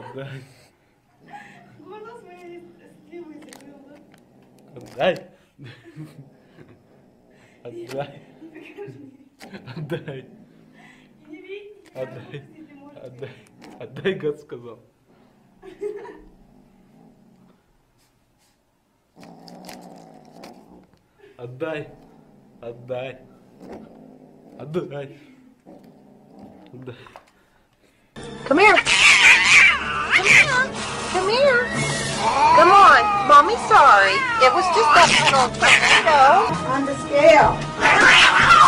Отдай. Голос моей сливы закрыл, да? Отдай. Отдай. Отдай. Не видите? Отдай. Отдай. Отдай, гад сказал. Отдай. Отдай. Отдай. Отдай. Come here. Come here. Come on. Mommy's sorry. It was just that little tornado. On the scale.